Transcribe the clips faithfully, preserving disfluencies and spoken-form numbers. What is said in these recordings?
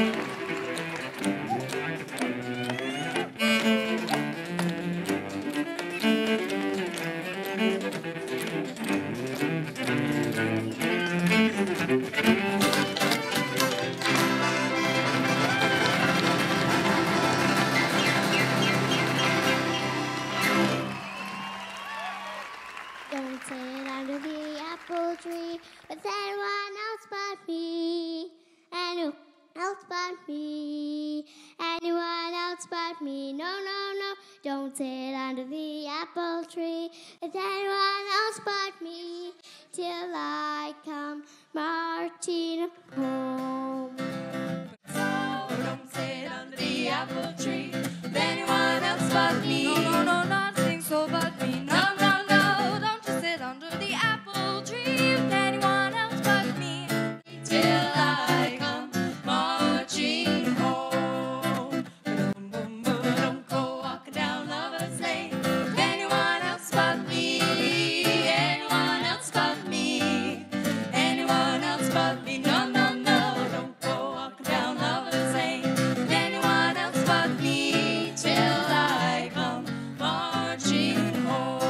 Don't sit under the apple tree with anyone else but me. Anyone else but me. Anyone else but me. No, no, no. Don't sit under the apple tree with anyone else but me. Till I come marching home. So don't sit under the apple tree with anyone else but me. No, no, no, nothing so but me. No, no, no, don't you sit under the apple tree with anyone else but me. Till I come marching home. Boom, boom, boom, don't go walking down Lover's Lane with anyone else but me. Anyone else but me. Anyone else but me. No, no, no, don't go walking down Lover's Lane with anyone else but me. Till I come marching home.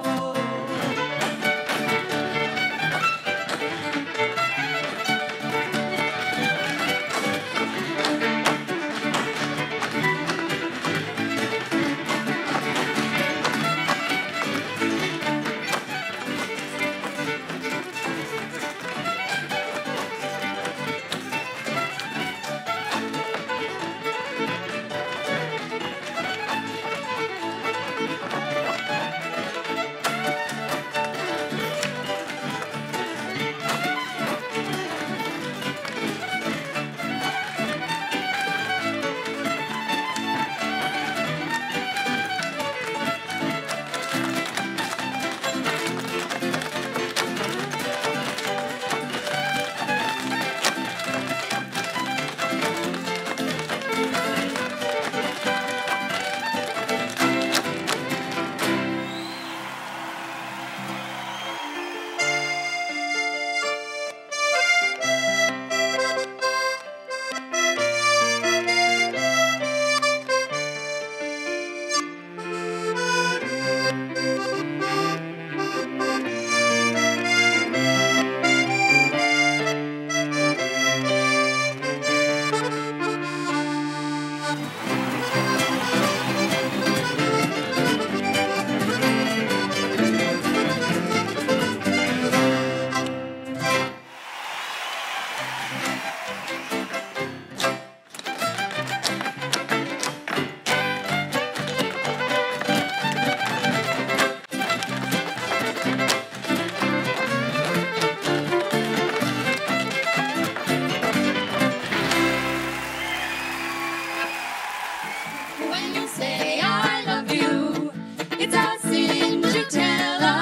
When you say I love you, it does seem to tell a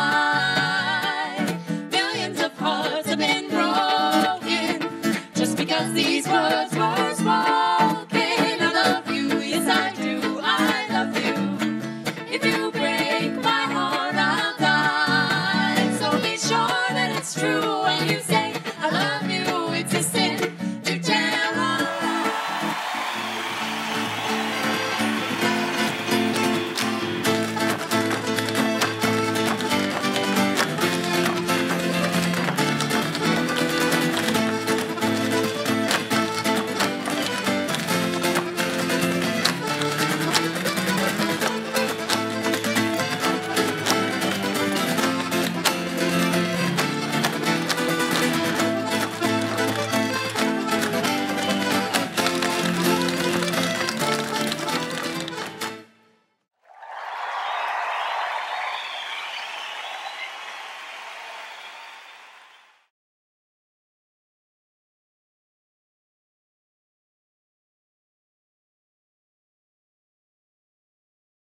lie. Millions of hearts have been broken just because these words were